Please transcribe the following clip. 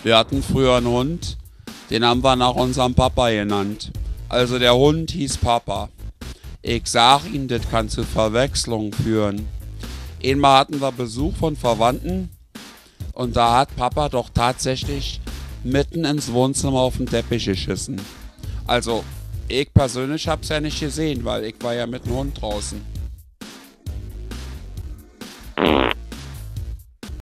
Wir hatten früher einen Hund, den haben wir nach unserem Papa genannt. Also der Hund hieß Papa. Ich sag Ihnen, das kann zu Verwechslungen führen. Einmal hatten wir Besuch von Verwandten und da hat Papa doch tatsächlich mitten ins Wohnzimmer auf den Teppich geschissen. Also ich persönlich hab's ja nicht gesehen, weil ich war ja mit dem Hund draußen.